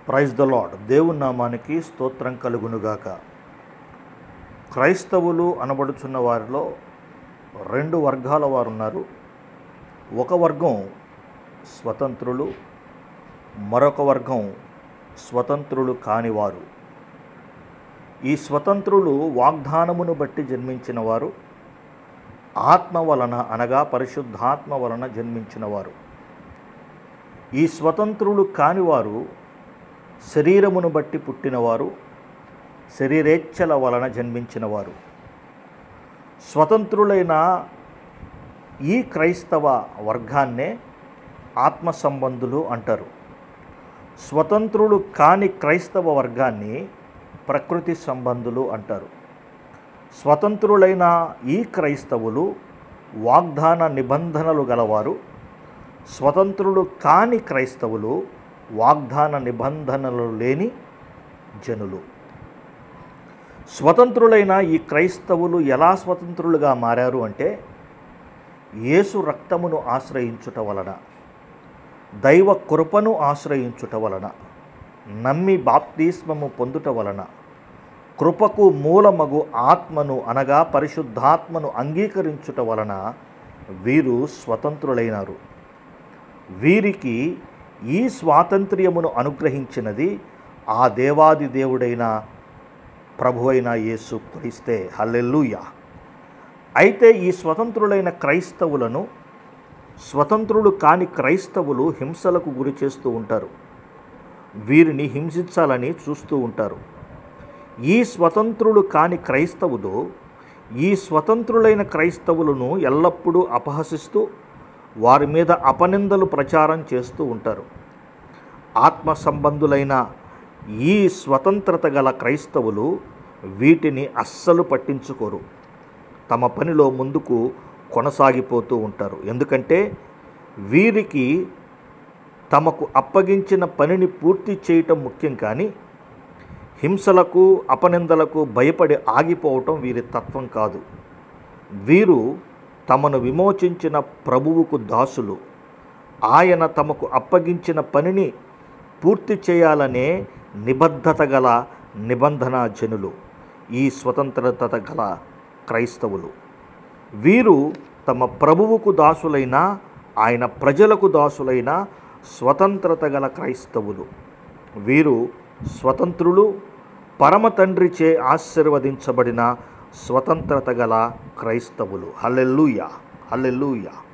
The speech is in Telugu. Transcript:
Praise the lord. దేవుని నామానికి స్తోత్రం కలుగునుగాక. క్రైస్తవులు అనబడుచున్న వారిలో రెండు వర్గాల వారు ఉన్నారు. ఒక వర్గం స్వతంత్రులు, మరొక వర్గం స్వతంత్రులు కానివారు. ఈ స్వతంత్రులు వాగ్దానమును బట్టి జన్మించిన వారు, ఆత్మ వలన అనగా పరిశుద్ధాత్మ వలన జన్మించిన వారు. ఈ స్వతంత్రులు కానివారు శరీరమును బట్టి పుట్టినవారు, శరీరేచ్ఛల వలన జన్మించినవారు. స్వతంత్రులైన ఈ క్రైస్తవ వర్గాన్నే ఆత్మ సంబంధులు అంటారు. స్వతంత్రులు కాని క్రైస్తవ వర్గాన్ని ప్రకృతి సంబంధులు అంటారు. స్వతంత్రులైన ఈ క్రైస్తవులు వాగ్దాన నిబంధనలు గలవారు. స్వతంత్రులు కాని క్రైస్తవులు వాగ్దాన నిబంధనలు లేని జనులు. స్వతంత్రులైన ఈ క్రైస్తవులు ఎలా స్వతంత్రులుగా మారారు అంటే, యేసు రక్తమును ఆశ్రయించుట వలన, దైవ కృపను ఆశ్రయించుట వలన, నమ్మి బాప్తిస్మము పొందుట వలన, కృపకు మూలమగు ఆత్మను అనగా పరిశుద్ధాత్మను అంగీకరించుట వలన వీరు స్వతంత్రులైనారు. వీరికి ఈ స్వాతంత్ర్యమును అనుగ్రహించినది ఆ దేవాది దేవుడైన ప్రభువైన యేసు క్రీస్తే. హల్లెలూయా. అయితే ఈ స్వతంత్రులైన క్రైస్తవులను స్వతంత్రులు కాని క్రైస్తవులు హింసలకు గురి చేస్తూ ఉంటారు. వీరిని హింసించాలని చూస్తూ ఉంటారు. ఈ స్వతంత్రులు కాని క్రైస్తవులు ఈ స్వతంత్రులైన క్రైస్తవులను ఎల్లప్పుడూ అపహసిస్తూ వారి మీద అపనిందలు ప్రచారం చేస్తూ ఉంటారు. ఆత్మ సంబంధులైన ఈ స్వతంత్రత గల క్రైస్తవులు వీటిని అస్సలు పట్టించుకోరు. తమ పనిలో ముందుకు కొనసాగిపోతూ ఉంటారు. ఎందుకంటే వీరికి తమకు అప్పగించిన పనిని పూర్తి చేయటం ముఖ్యం, కానీ హింసలకు అపనిందలకు భయపడి ఆగిపోవటం వీరి తత్వం కాదు. వీరు తమను విమోచించిన ప్రభువుకు దాసులు. ఆయన తమకు అప్పగించిన పనిని పూర్తి చేయాలనే నిబద్ధత గల నిబంధన జనులు ఈ స్వతంత్రత గల క్రైస్తవులు. వీరు తమ ప్రభువుకు దాసులైన, ఆయన ప్రజలకు దాసులైన స్వతంత్రత గల క్రైస్తవులు. వీరు స్వతంత్రులు, పరమ తండ్రిచే ఆశీర్వదించబడిన స్వతంత్రత గల క్రైస్తవులు. హల్లెలూయా, హల్లెలూయా.